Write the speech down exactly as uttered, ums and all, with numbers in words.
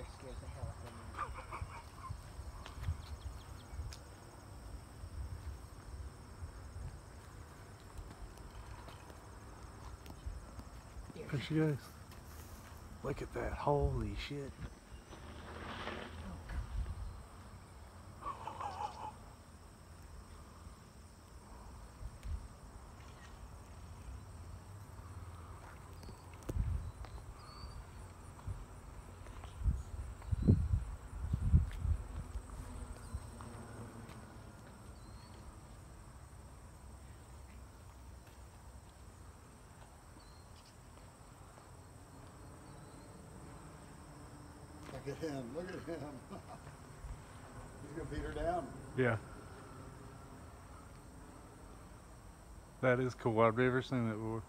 scared the hell out of me. There she goes. Look at that. Holy shit. Look at him, look at him. He's gonna beat her down. Yeah. That is cool. I've never seen that before.